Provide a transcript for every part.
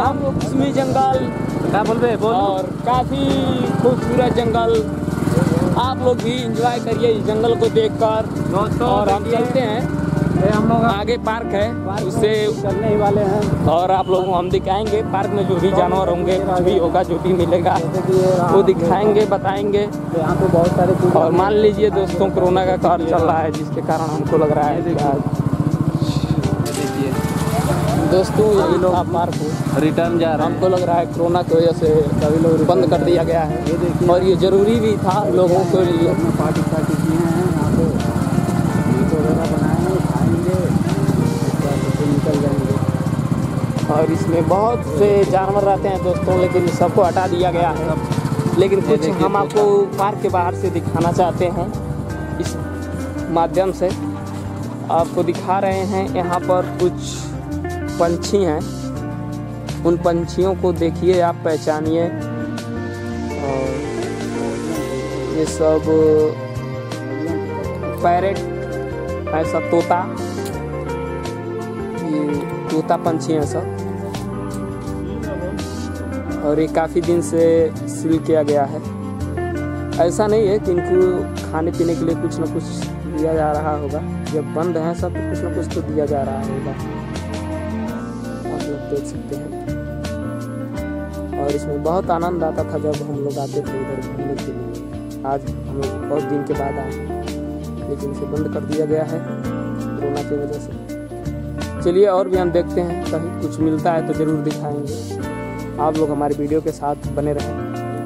हम मौसमी जंगल क्या बोल रहे बोल और काफ़ी खूबसूरत जंगल। आप लोग भी एंजॉय करिए इस जंगल को देखकर। दोस्तों और हम चलते हैं, हम लोग आगे पार्क है उससे चलने ही वाले हैं। और आप लोगों को हम दिखाएंगे पार्क में जो भी जानवर होंगे, कुछ भी होगा, जो भी मिलेगा वो दिखाएंगे, बताएंगे। यहाँ पे बहुत सारे चीज़ और मान लीजिए दोस्तों कोरोना का काल चल रहा है, जिसके कारण हमको लग रहा है दोस्तों यही लोग पार्क हो रिटर्न जा रहे हैं। हमको लग रहा है कोरोना की वजह से सभी लोग बंद कर दिया गया है और ये ज़रूरी भी था लोगों के लिए। पार्टी किए हैं यहाँ पे, मीट वगैरह बनाए हैं, खाएंगे, निकल जाएंगे। और इसमें बहुत से जानवर रहते हैं दोस्तों, लेकिन सबको हटा दिया गया है। लेकिन कुछ हम आपको पार्क के बाहर से दिखाना चाहते हैं, इस माध्यम से आपको दिखा रहे हैं। यहाँ पर कुछ पंछी हैं, उन पंछियों को देखिए, आप पहचानिए। और ये सब पैरेट, ऐसा तोता, ये तोता पंछी हैं सब। और ये काफ़ी दिन से सील किया गया है। ऐसा नहीं है कि इनको खाने पीने के लिए कुछ न कुछ दिया जा रहा होगा। जब बंद हैं सब तो कुछ न कुछ तो दिया जा रहा होगा, आप लोग देख सकते हैं। और इसमें बहुत आनंद आता था जब हम लोग आते थे इधर घूमने के लिए। आज हम लोग बहुत दिन के बाद आए, लेकिन इसे बंद कर दिया गया है कोरोना की वजह से। चलिए और भी हम देखते हैं, कहीं कुछ मिलता है तो ज़रूर दिखाएंगे। आप लोग हमारी वीडियो के साथ बने रहें।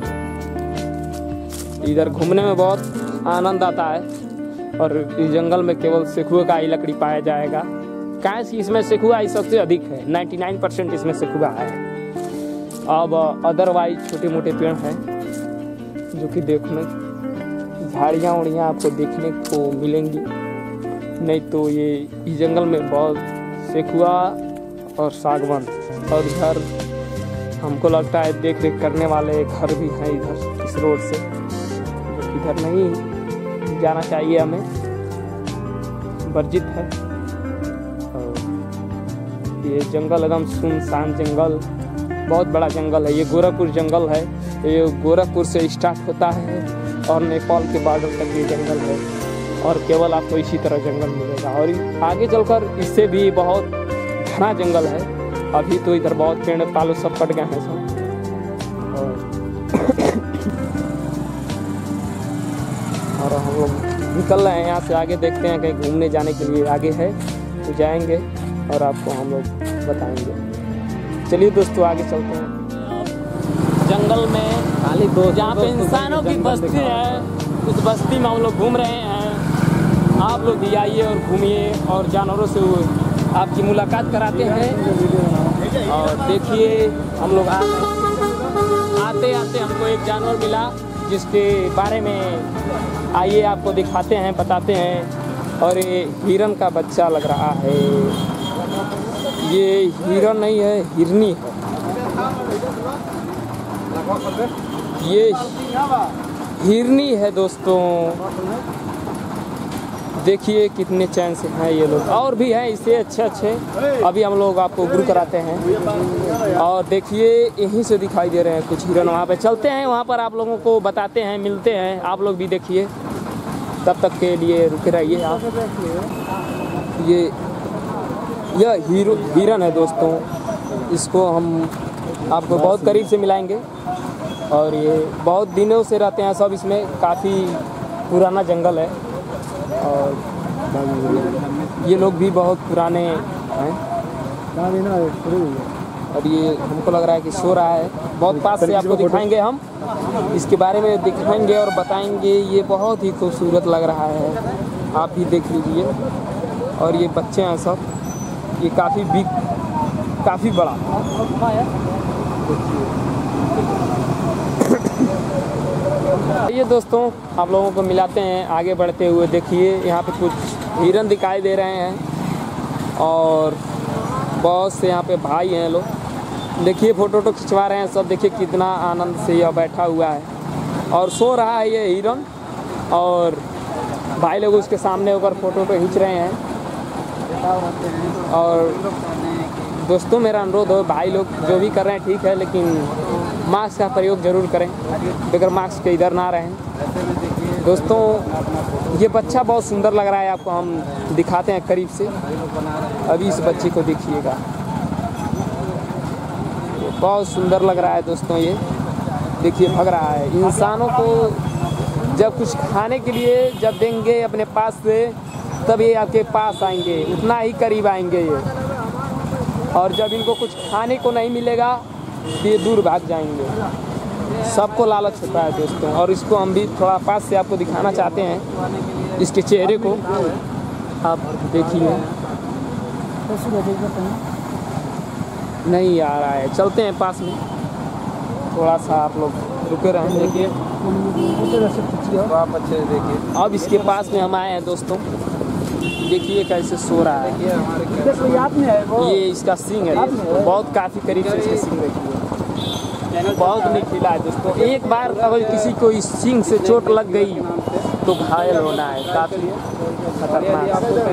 इधर घूमने में बहुत आनंद आता है और इस जंगल में केवल सेखुआ का ही लकड़ी पाया जाएगा। कैसे इसमें सेखुआ ही सबसे अधिक है, 99% इसमें सेखुआ है। अब अदरवाइज छोटे मोटे पेड़ हैं जो कि देखने, झाड़ियाँ उड़ियाँ आपको देखने को मिलेंगी। नहीं तो ये इस जंगल में बहुत सेखुआ और सागवान। और इधर हमको लगता है देख रेख करने वाले घर भी हैं इधर इस रोड से, जो कि इधर नहीं जाना चाहिए, हमें वर्जित है। और ये जंगल एकदम सुनसान जंगल, बहुत बड़ा जंगल है। ये गोरखपुर जंगल है। ये गोरखपुर से स्टार्ट होता है और नेपाल के बॉर्डर तक ये जंगल है। और केवल आपको इसी तरह जंगल मिलेगा। और आगे चलकर इससे भी बहुत घना जंगल है। अभी तो इधर बहुत पेड़ पालो सब कट गए हैं सब। और हम लोग निकल रहे हैं यहाँ से, आगे देखते हैं कहीं घूमने जाने के लिए आगे है तो जाएंगे और आपको हम लोग बताएंगे। चलिए दोस्तों आगे चलते हैं। जंगल में खाली दो जहाँ पे इंसानों की बस्ती है, उस बस्ती में हम लोग घूम रहे हैं। आप लोग भी आइए और घूमिए और जानवरों से आपकी मुलाकात कराते हैं। और देखिए हम लोग आते आते हमको एक जानवर मिला, जिसके बारे में आइए आपको दिखाते हैं, बताते हैं। और ये हिरन का बच्चा लग रहा है। ये हिरन नहीं है, हिरनी है। ये हिरनी है दोस्तों। देखिए कितने चैन से हैं ये लोग। और भी हैं इससे अच्छे अच्छे, अभी हम लोग आपको गुरु कराते हैं। और देखिए यहीं से दिखाई दे रहे हैं कुछ हिरन। वहाँ पे चलते हैं, वहाँ पर आप लोगों को बताते हैं, मिलते हैं। आप लोग भी देखिए, तब तक के लिए रुके रहिए आप। यह हिरन है दोस्तों, इसको हम आपको बहुत करीब से मिलाएंगे। और ये बहुत दिनों से रहते हैं सब इसमें, काफ़ी पुराना जंगल है। और ये लोग भी बहुत पुराने हैं। और ये हमको लग रहा है कि सो रहा है। बहुत पास से आपको दिखाएंगे, हम इसके बारे में दिखाएंगे और बताएंगे। ये बहुत ही खूबसूरत लग रहा है, आप भी देख लीजिए। और ये बच्चे हैं सब, ये काफ़ी बड़ा। ये दोस्तों आप लोगों को मिलाते हैं आगे बढ़ते हुए। देखिए यहाँ पे कुछ हिरन दिखाई दे रहे हैं और बहुत से यहाँ पे भाई हैं लोग। देखिए फ़ोटो खिंचवा रहे हैं सब। देखिए कितना आनंद से यह बैठा हुआ है और सो रहा है ये हिरन। और भाई लोग उसके सामने होकर फ़ोटो खींच रहे हैं। और दोस्तों मेरा अनुरोध हो, भाई लोग जो भी कर रहे हैं ठीक है, लेकिन मास्क का प्रयोग ज़रूर करें, बगैर मास्क के इधर ना रहें। दोस्तों ये बच्चा बहुत सुंदर लग रहा है, आपको हम दिखाते हैं करीब से। अभी इस बच्चे को देखिएगा, बहुत सुंदर लग रहा है दोस्तों। ये देखिए भग रहा है। इंसानों को जब कुछ खाने के लिए जब देंगे अपने पास से, तब ये आपके पास आएंगे, उतना ही करीब आएंगे ये। और जब इनको कुछ खाने को नहीं मिलेगा तो ये दूर भाग जाएंगे। सबको लालच होता है दोस्तों, और इसको हम भी थोड़ा पास से आपको दिखाना चाहते हैं, इसके चेहरे को आप देखिए। नहीं आ रहा है, चलते हैं पास में, थोड़ा सा आप लोग रुके रहें। देखिए आप अच्छे देखिए। अब इसके पास में हम आए हैं दोस्तों, देखिए कैसे सो रहा है। ये इसका सींग है, बहुत काफ़ी करीब से इसका सींग देखिए, बहुत निखिला है दोस्तों। एक बार अगर किसी को इस सींग से चोट लग गई तो घायल होना है, काफ़ी खतरनाक,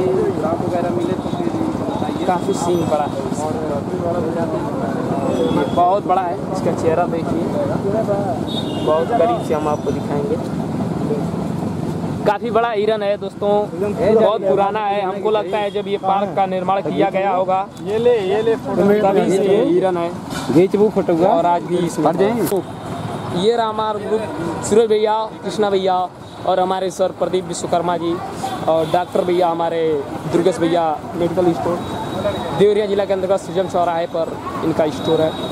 काफ़ी सींग बड़ा है, बहुत बड़ा है। इसका चेहरा देखिए, बहुत करीब से हम आपको दिखाएंगे। काफ़ी बड़ा हिरन है दोस्तों, बहुत पुराना है। हमको लगता है जब ये पार्क का निर्माण किया गया होगा तभी से ये हिरन है। और आज भी इसमें ये रहा हमारा ग्रुप, सूरज भैया, कृष्णा भैया और हमारे सर प्रदीप विश्वकर्मा जी, और डॉक्टर भैया हमारे दुर्गेश भैया, मेडिकल स्टोर देवरिया जिला के अंतर्गत सृजन चौराहे पर इनका स्टोर है,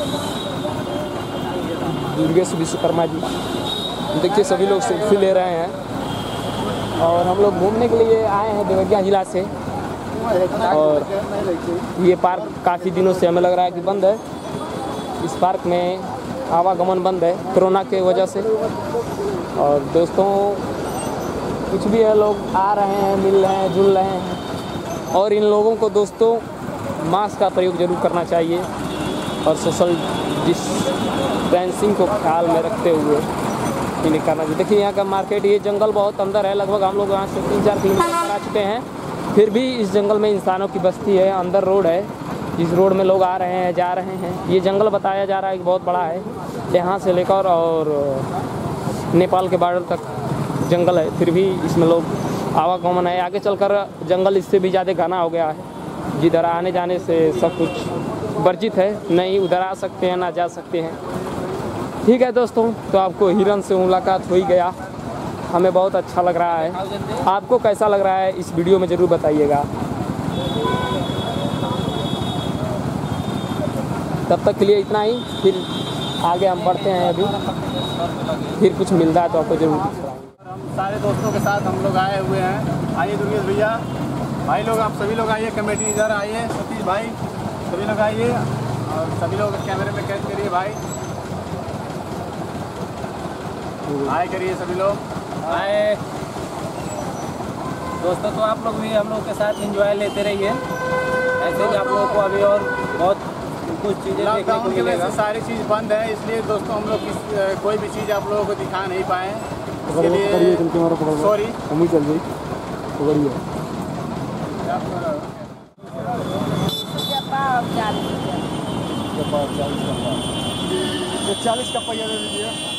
दुर्गेश विश्वकर्मा जी। देखिए सभी लोग सेल्फी ले रहे हैं, और हम लोग घूमने के लिए आए हैं देवरिया जिला से। और ये पार्क काफ़ी दिनों से हमें लग रहा है कि बंद है। इस पार्क में आवागमन बंद है कोरोना के वजह से। और दोस्तों कुछ भी है, लोग आ रहे हैं, मिल रहे हैं, जुल रहे हैं। और इन लोगों को दोस्तों मास्क का प्रयोग जरूर करना चाहिए, और सोशल डिस्टेंसिंग को ख्याल में रखते हुए इन्हें करना चाहिए। देखिए यहाँ का मार्केट, ये जंगल बहुत अंदर है, लगभग हम लोग यहाँ से 3-4 किलोमीटर आ चुके हैं, फिर भी इस जंगल में इंसानों की बस्ती है। अंदर रोड है, इस रोड में लोग आ रहे हैं, जा रहे हैं। ये जंगल बताया जा रहा है कि बहुत बड़ा है, यहाँ से लेकर और नेपाल के बॉर्डर तक जंगल है, फिर भी इसमें लोग आवागमन है। आगे चलकर जंगल इससे भी ज़्यादा घना हो गया है, जिधर आने जाने से सब कुछ वर्जित है, नहीं उधर आ सकते हैं ना जा सकते हैं। ठीक है दोस्तों, तो आपको हिरन से मुलाकात हो ही गया, हमें बहुत अच्छा लग रहा है। आपको कैसा लग रहा है इस वीडियो में ज़रूर बताइएगा। तब तक के लिए इतना ही, फिर आगे हम बढ़ते हैं। अभी फिर कुछ मिलता है तो आपको जरूर बताएंगे। हम सारे दोस्तों के साथ हम लोग आए हुए हैं। आइए दुर्गेश भैया, भाई लोग, आप सभी लोग आइए, कमेटी इधर आइए, सतीश भाई, सभी लोग आइए, और सभी लोग कैमरे में कैद करिए भाई, हाय करिए सभी लोग, हाय दोस्तों। तो आप लोग भी हम लोग के साथ एंजॉय लेते रहिए, ऐसे ही आप लोगों को अभी और बहुत कुछ चीज़ें देखने को मिलेगा। सारी चीज़ बंद है, इसलिए दोस्तों हम लोग कोई भी चीज़ आप लोगों को दिखा नहीं पाए, इसके लिए सॉरी। चल गई 40 का पहिया दे दीजिए।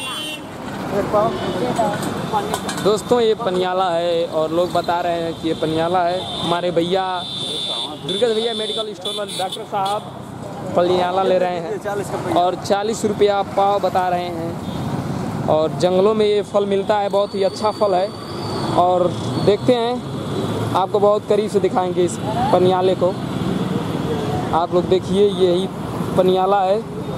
दोस्तों ये पनियाला है, और लोग बता रहे हैं कि ये पनियाला है। हमारे भैया दुर्गेश भैया मेडिकल स्टोर में डॉक्टर साहब पनियाला ले रहे हैं, और 40 रुपया पाव बता रहे हैं। और जंगलों में ये फल मिलता है, बहुत ही अच्छा फल है। और देखते हैं, आपको बहुत करीब से दिखाएंगे इस पनियाले को। आप लोग देखिए, यही पनियाला है,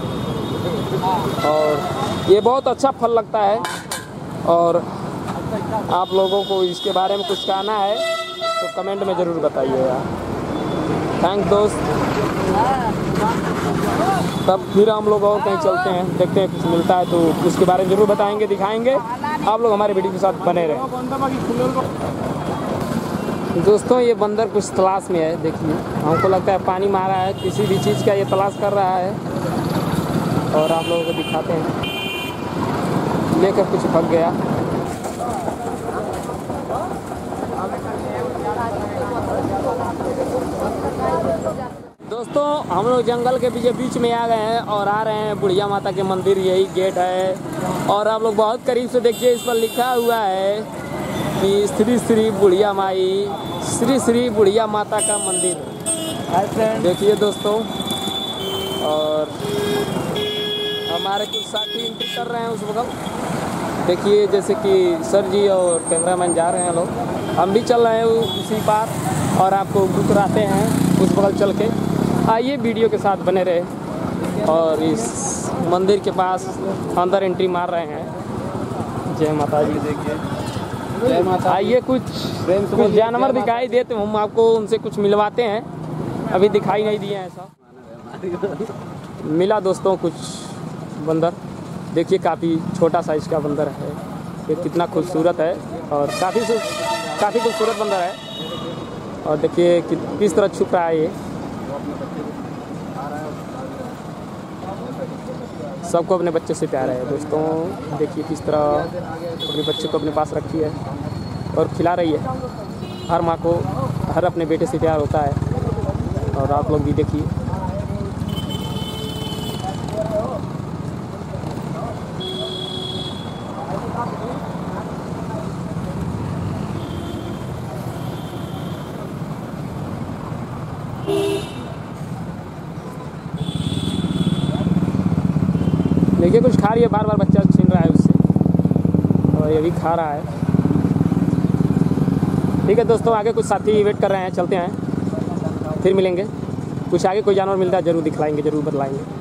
और ये बहुत अच्छा फल लगता है। और आप लोगों को इसके बारे में कुछ कहना है तो कमेंट में ज़रूर बताइएगा। थैंक दोस्त। तब फिर हम लोग और कहीं चलते हैं, देखते हैं कुछ मिलता है तो उसके बारे में ज़रूर बताएंगे, दिखाएंगे। आप लोग हमारे वीडियो के साथ बने रहें। दोस्तों ये बंदर कुछ तलाश में है, देखिए हमको लगता है पानी मारा है, किसी भी चीज़ का ये तलाश कर रहा है। और आप लोगों को दिखाते हैं, लेकर कुछ भाग गया। दोस्तों हम लोग जंगल के बीच में आ गए हैं और आ रहे हैं बुढ़िया माता के मंदिर। यही गेट है और आप लोग बहुत करीब से देखिए, इस पर लिखा हुआ है कि श्री श्री बुढ़िया माई, श्री श्री बुढ़िया माता का मंदिर। देखिए दोस्तों, और हमारे कुछ साथी एंट्री कर रहे हैं उस बगल। देखिए जैसे कि सर जी और कैमरामैन जा रहे हैं लोग, हम भी चल रहे हैं उसी पार और आपको कराते हैं उस बगल चल के। आइए वीडियो के साथ बने रहे और इस मंदिर के पास अंदर एंट्री मार रहे हैं। जय माता जी। देखिए जय माता। आइए कुछ जानवर दिखाई देते, हम आपको उनसे कुछ मिलवाते हैं। अभी दिखाई नहीं दिए हैं सब। मिला दोस्तों कुछ बंदर। देखिए काफ़ी छोटा साइज का बंदर है, ये कितना खूबसूरत है और काफ़ी खूबसूरत बंदर है। और देखिए किस तरह छुप रहा है ये। सबको अपने बच्चे से प्यार है दोस्तों। देखिए किस तरह अपने बच्चे को अपने पास रखी है और खिला रही है। हर माँ को हर अपने बेटे से प्यार होता है और आप लोग भी देखिए। देखिए कुछ खा रही है, बार बार बच्चा छीन रहा है उससे और ये भी खा रहा है। ठीक है दोस्तों, आगे कुछ साथी वेट कर रहे हैं, चलते हैं फिर मिलेंगे। कुछ आगे कोई जानवर मिलता है ज़रूर दिखलाएंगे, ज़रूर बतलाएंगे।